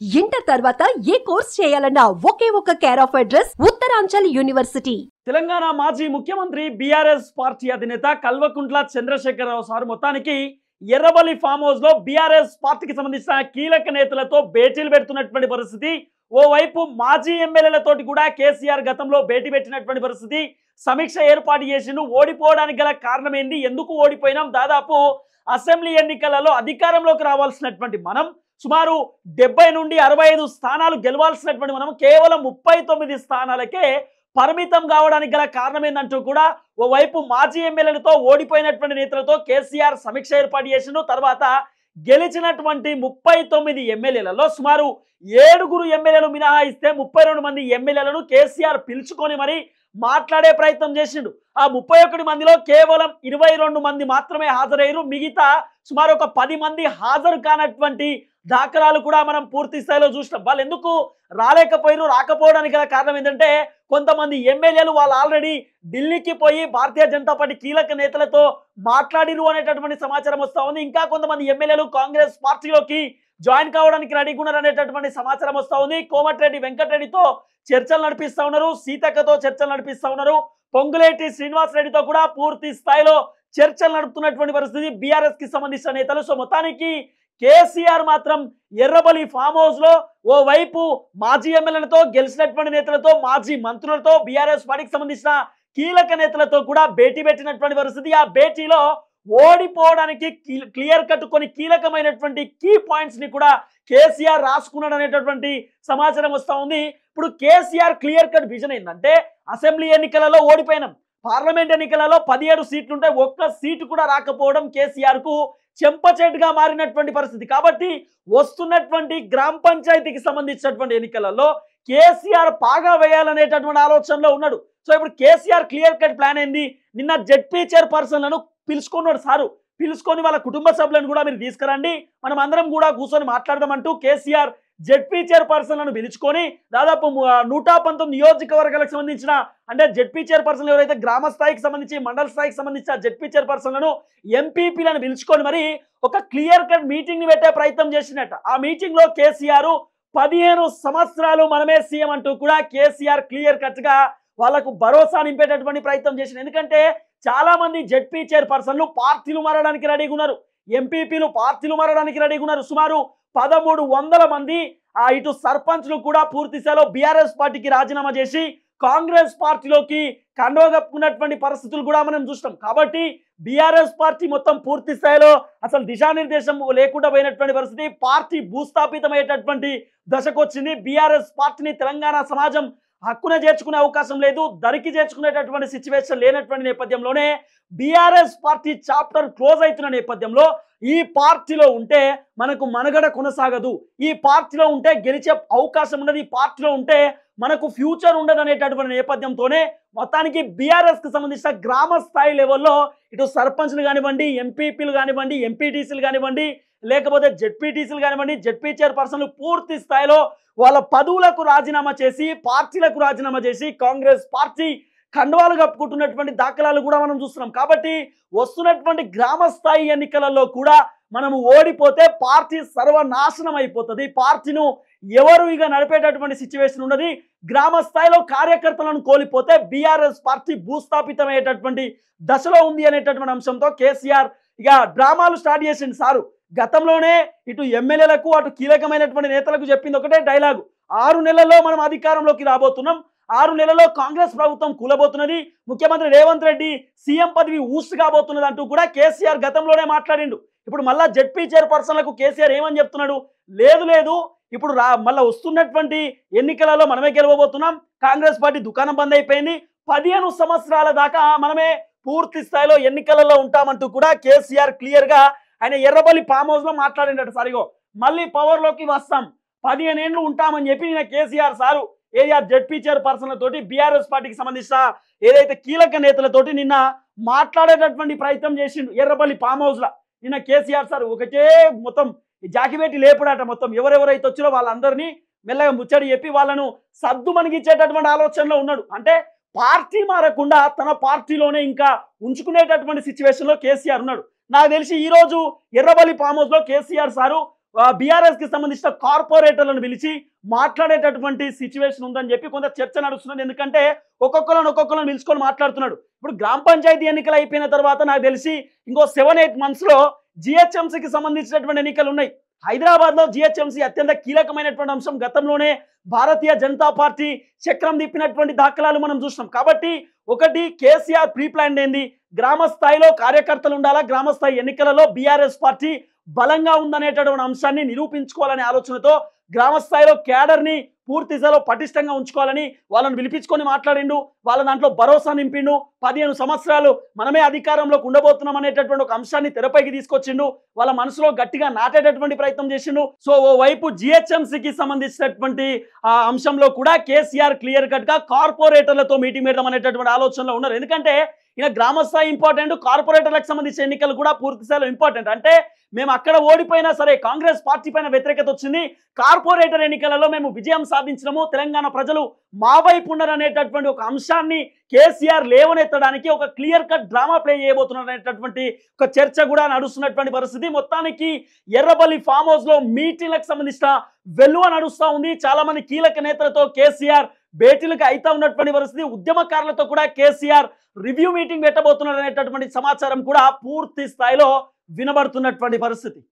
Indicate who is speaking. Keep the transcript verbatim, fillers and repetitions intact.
Speaker 1: Inter తర్వాత ఏ course చేయాలన్నా ఒకే ఒక care of address Uttaranchal university.
Speaker 2: Telangana మాజీ ముఖ్యమంత్రి బీఆర్ఎస్ పార్టీ అధినేత కల్వకుంట్ల చంద్రశేఖరరావు సార్ మొత్తానికి ఎర్రబలి ఫామ్ హౌస్ లో బీఆర్ఎస్ పార్టీకి సంబంధించిన కీలక నేతలతో భేటీలు పెడుతున్నటువంటి పరిస్థితి. ఓవైపు మాజీ ఎమ్మెల్యేలతోటి కూడా కేసీఆర్ గతంలో భేటీ పెట్టినటువంటి పరిస్థితి. సమీక్ష ఏర్పాటు చేసిండు. ఓడిపోవడానికి గల కారణం ఏంది, ఎందుకు ఓడిపోయినాం, దాదాపు అసెంబ్లీ ఎన్నికలలో అధికారంలోకి రావాల్సినటువంటి మనం సుమారు డెబ్బై నుండి అరవై ఐదు స్థానాలు గెలవాల్సినటువంటి మనం కేవలం ముప్పై తొమ్మిది స్థానాలకే పరిమితం కావడానికి గల కారణం ఏందంటూ కూడా ఓవైపు మాజీ ఎమ్మెల్యేలతో ఓడిపోయినటువంటి నేతలతో కేసీఆర్ సమీక్ష ఏర్పాటు చేసిండు. తర్వాత గెలిచినటువంటి ముప్పై తొమ్మిది ఎమ్మెల్యేలలో సుమారు ఏడుగురు ఎమ్మెల్యేలు మినహాయిస్తే ముప్పై రెండు మంది ఎమ్మెల్యేలను కేసీఆర్ పిలుచుకొని మరి మాట్లాడే ప్రయత్నం చేసిండు. ఆ ముప్పై ఒకటి మందిలో కేవలం ఇరవై రెండు మంది మాత్రమే హాజరయ్యారు. మిగతా సుమారు ఒక పది మంది హాజరు కానటువంటి దాఖలాలు కూడా మనం పూర్తి స్థాయిలో చూసినాం. వాళ్ళు ఎందుకు రాలేకపోయారు, రాకపోవడానికి గల కారణం ఏంటంటే కొంతమంది ఎమ్మెల్యేలు వాళ్ళు ఆల్రెడీ ఢిల్లీకి పోయి భారతీయ జనతా పార్టీ కీలక నేతలతో మాట్లాడిరు అనేటటువంటి సమాచారం వస్తా ఉంది. ఇంకా కొంతమంది ఎమ్మెల్యేలు కాంగ్రెస్ పార్టీలోకి జాయిన్ కావడానికి రెడీగా ఉన్నారు అనేటటువంటి సమాచారం వస్తా ఉంది. కోమటిరెడ్డి వెంకటరెడ్డితో చర్చలు నడిపిస్తా ఉన్నారు, సీతక్కతో చర్చలు నడిపిస్తా ఉన్నారు, పొంగులేటి శ్రీనివాస్ రెడ్డితో కూడా పూర్తి స్థాయిలో చర్చలు నడుపుతున్నటువంటి పరిస్థితి బీఆర్ఎస్ కి సంబంధించిన నేతలు. సో మొత్తానికి కేసీఆర్ మాత్రం ఎర్రబలి ఫామ్ హౌస్ లో ఓవైపు మాజీ ఎమ్మెల్యేలతో గెలిచినటువంటి నేతలతో మాజీ మంత్రులతో బీఆర్ఎస్ పార్టీకి సంబంధించిన కీలక నేతలతో కూడా భేటీ పెట్టినటువంటి పరిస్థితి. ఆ భేటీలో ఓడిపోవడానికి క్లియర్ కట్ కొన్ని కీలకమైనటువంటి కీ పాయింట్స్ ని కూడా కేసీఆర్ రాసుకున్నాడు అనేటటువంటి సమాచారం వస్తా ఉంది. ఇప్పుడు కేసీఆర్ క్లియర్ కట్ విజన్ ఏంటంటే అసెంబ్లీ ఎన్నికలలో ఓడిపోయినాం, పార్లమెంట్ ఎన్నికలలో పదిహేడు సీట్లు ఉంటే ఒక్క సీటు కూడా రాకపోవడం కేసీఆర్ కు చెంపచేటుగా మారినటువంటి పరిస్థితి. కాబట్టి వస్తున్నటువంటి గ్రామ పంచాయతీకి సంబంధించినటువంటి ఎన్నికలలో కేసీఆర్ పాగా వేయాలనేటటువంటి ఆలోచనలో ఉన్నాడు. సో ఇప్పుడు కేసీఆర్ క్లియర్ కట్ ప్లాన్ ఏంది, నిన్న జెడ్పీ చైర్పర్సన్లను పిలుచుకున్నాడు సారు. పిలుచుకొని వాళ్ళ కుటుంబ సభ్యులను కూడా మీరు తీసుకురండి, మనం అందరం కూడా కూర్చొని మాట్లాడదామంటూ కేసీఆర్ జెడ్పీ చైర్పర్సన్లను పిలుచుకొని దాదాపు నూట పంతొమ్మిది నియోజకవర్గాలకు సంబంధించిన అంటే జెడ్పీ చైర్పర్సన్ ఎవరైతే గ్రామ స్థాయికి సంబంధించి మండల స్థాయికి సంబంధించిన జెడ్పీ చైర్పర్సన్లను ఎంపీపీలను పిలుచుకొని మరి ఒక క్లియర్ కట్ మీటింగ్ ని పెట్టే ప్రయత్నం చేసినట్ట. ఆ మీటింగ్ లో కేసీఆర్ పదిహేను సంవత్సరాలు మనమే సీఎం అంటూ కూడా కేసీఆర్ క్లియర్ కట్ గా వాళ్ళకు భరోసా నింపేటటువంటి ప్రయత్నం చేసింది. ఎందుకంటే చాలా మంది జెడ్పీ చైర్పర్సన్లు పార్టీలు మారడానికి రెడీగా ఉన్నారు, ఎంపీపీలు పార్టీలు మారడానికి రెడీగా ఉన్నారు. సుమారు పదమూడు వందల మంది ఆ ఇటు సర్పంచ్లు కూడా పూర్తి స్థాయిలో బీఆర్ఎస్ పార్టీకి రాజీనామా చేసి కాంగ్రెస్ పార్టీలోకి కండోగప్పుకున్నటువంటి పరిస్థితులు కూడా మనం చూస్తాం. కాబట్టి బీఆర్ఎస్ పార్టీ మొత్తం పూర్తి స్థాయిలో అసలు దిశానిర్దేశం లేకుండా పోయినటువంటి పరిస్థితి, పార్టీ భూస్థాపితమయ్యేటటువంటి దశకు వచ్చింది. బీఆర్ఎస్ పార్టీని తెలంగాణ సమాజం హక్కున చేర్చుకునే అవకాశం లేదు, దరికి చేర్చుకునేటటువంటి సిచ్యువేషన్ లేనటువంటి నేపథ్యంలోనే బీఆర్ఎస్ పార్టీ చాప్టర్ క్లోజ్ అవుతున్న నేపథ్యంలో ఈ పార్టీలో ఉంటే మనకు మనుగడ కొనసాగదు, ఈ పార్టీలో ఉంటే గెలిచే అవకాశం ఉండదు, ఈ పార్టీలో ఉంటే మనకు ఫ్యూచర్ ఉండదు అనేటటువంటి నేపథ్యంతోనే మొత్తానికి బీఆర్ఎస్ కి సంబంధించిన గ్రామ స్థాయి లెవెల్లో ఇటు సర్పంచ్లు కానివ్వండి, ఎంపీపీలు కానివ్వండి, ఎంపీటీసీలు కానివ్వండి, లేకపోతే జెడ్పీటీసీలు కానివ్వండి, జెడ్పీ చైర్పర్సన్లు పూర్తి స్థాయిలో వాళ్ళ పదవులకు రాజీనామా చేసి పార్టీలకు రాజీనామా చేసి కాంగ్రెస్ పార్టీ కండువాలు కప్పుకుంటున్నటువంటి దాఖలాలు కూడా మనం చూస్తున్నాం. కాబట్టి వస్తున్నటువంటి గ్రామ స్థాయి ఎన్నికలలో కూడా మనము ఓడిపోతే పార్టీ సర్వనాశనం అయిపోతుంది, పార్టీను ఎవరు ఇక నడిపేటటువంటి సిచ్యువేషన్ ఉన్నది. గ్రామ స్థాయిలో కార్యకర్తలను కోల్పోతే బీఆర్ఎస్ పార్టీ భూస్థాపితమయ్యేటటువంటి దశలో ఉంది అనేటటువంటి అంశంతో కేసీఆర్ ఇక డ్రామాలు స్టార్ట్ చేసింది సారు. గతంలోనే ఇటు ఎమ్మెల్యేలకు అటు కీలకమైనటువంటి నేతలకు చెప్పింది ఒకటే డైలాగు, ఆరు నెలల్లో మనం అధికారంలోకి రాబోతున్నాం, ఆరు నెలల్లో కాంగ్రెస్ ప్రభుత్వం కూలబోతున్నది, ముఖ్యమంత్రి రేవంత్ రెడ్డి సీఎం పదవి ఊసు కాబోతున్నది అంటూ కూడా కేసీఆర్ గతంలోనే మాట్లాడిండు. ఇప్పుడు మళ్ళా జెడ్పీ చైర్పర్సన్లకు కేసీఆర్ ఏమని చెప్తున్నాడు, లేదు లేదు ఇప్పుడు రా మళ్ళీ వస్తున్నటువంటి ఎన్నికలలో మనమే గెలవబోతున్నాం, కాంగ్రెస్ పార్టీ దుకాణం బంద్ అయిపోయింది, పదిహేను సంవత్సరాల దాకా మనమే పూర్తి స్థాయిలో ఎన్నికలలో ఉంటామంటూ కూడా కేసీఆర్ క్లియర్ గా ఆయన ఎర్రబలి ఫామ్ హౌస్ లో మాట్లాడినట్టు. సరిగో మళ్ళీ పవర్ లోకి వస్తాం, పదిహేను ఏళ్ళు ఉంటామని చెప్పి నేను కేసీఆర్ సారు ఏరియా జెడ్పీ చైర్పర్సన్ల తోటి బీఆర్ఎస్ పార్టీకి సంబంధించిన ఏదైతే కీలక నేతలతోటి నిన్న మాట్లాడేటటువంటి ప్రయత్నం చేసిండు ఎర్రబలి ఫామ్ హౌస్ లో. నిన్న కేసీఆర్ సార్ ఒకటే మొత్తం జాకిబెట్టి లేపుడాట, మొత్తం ఎవరెవరైతే వచ్చారో వాళ్ళందరినీ మెల్లగా ముచ్చడి చెప్పి వాళ్ళను సద్దు మణిగించేటటువంటి ఆలోచనలో ఉన్నాడు. అంటే పార్టీ మారకుండా తన పార్టీలోనే ఇంకా ఉంచుకునేటటువంటి సిచ్యువేషన్ లో కేసీఆర్ ఉన్నాడు. నాకు తెలిసి ఈ రోజు ఎర్రబలి ఫామ్ హౌస్ లో కేసీఆర్ సారు బీఆర్ఎస్ కి సంబంధించిన కార్పొరేటర్లను పిలిచి మాట్లాడేటటువంటి సిచ్యువేషన్ ఉందని చెప్పి కొంత చర్చ నడుస్తున్నది. ఎందుకంటే ఒక్కొక్కరు ఒక్కొక్కరు పిలుచుకొని మాట్లాడుతున్నాడు. ఇప్పుడు గ్రామ పంచాయతీ ఎన్నికలు అయిపోయిన తర్వాత నాకు తెలిసి ఇంకో సెవెన్ ఎయిట్ మంత్స్ లో జిహెచ్ఎంసీకి సంబంధించినటువంటి ఎన్నికలు ఉన్నాయి. హైదరాబాద్ లో జిహెచ్ఎంసీ అత్యంత కీలకమైనటువంటి అంశం. గతంలోనే భారతీయ జనతా పార్టీ చక్రం తిప్పినటువంటి దాఖలాలు మనం చూసినాం. కాబట్టి ఒకటి కేసీఆర్ ప్రీ ప్లాన్ ఏంది, గ్రామ స్థాయిలో కార్యకర్తలు ఉండాలా, గ్రామ స్థాయి ఎన్నికలలో బీఆర్ఎస్ పార్టీ బలంగా ఉందనేటటువంటి అంశాన్ని నిరూపించుకోవాలనే ఆలోచనతో గ్రామ స్థాయిలో క్యాడర్ ని పూర్తి స్థాయిలో పటిష్టంగా ఉంచుకోవాలని వాళ్ళని పిలిపించుకొని మాట్లాడిండు. వాళ్ళ దాంట్లో భరోసా నింపిండు. పదిహేను సంవత్సరాలు మనమే అధికారంలోకి ఉండబోతున్నాం అనేటటువంటి ఒక అంశాన్ని తెరపైకి తీసుకొచ్చిండు. వాళ్ళ మనసులో గట్టిగా నాటేటటువంటి ప్రయత్నం చేసిండు. సో ఓ వైపు జిహెచ్ఎంసీకి సంబంధించినటువంటి ఆ అంశంలో కూడా కేసీఆర్ క్లియర్ కట్ గా కార్పొరేటర్లతో మీటింగ్ పెడదాం అనేటటువంటి ఆలోచనలో ఉన్నారు. ఎందుకంటే ఈయన గ్రామ స్థాయి ఇంపార్టెంట్, కార్పొరేటర్లకు సంబంధించిన ఎన్నికలు కూడా పూర్తి స్థాయిలో ఇంపార్టెంట్. అంటే మేము అక్కడ ఓడిపోయినా సరే కాంగ్రెస్ పార్టీ పైన వ్యతిరేకత వచ్చింది, కార్పొరేటర్ ఎన్నికలలో మేము విజయం సాధించినాము, తెలంగాణ ప్రజలు మా వైపు ఉన్నారు అనేటటువంటి ఒక అంశాన్ని కేసీఆర్ లేవనెత్తడానికి ఒక క్లియర్ కట్ డ్రామా ప్లే చేయబోతున్నారు అనేటటువంటి ఒక చర్చ కూడా నడుస్తున్నటువంటి పరిస్థితి. మొత్తానికి ఎర్రబల్లి ఫామ్ హౌస్ లో మీటింగ్లకు సంబంధించిన వెలువ నడుస్తూ ఉంది. చాలా మంది కీలక నేతలతో కేసీఆర్ భేటీలకు అయితా ఉన్నటువంటి పరిస్థితి. ఉద్యమకారులతో కూడా కేసీఆర్ రివ్యూ మీటింగ్ పెట్టబోతున్నారు అనేటటువంటి సమాచారం కూడా పూర్తి స్థాయిలో వినబడుతున్నటువంటి పరిస్థితి.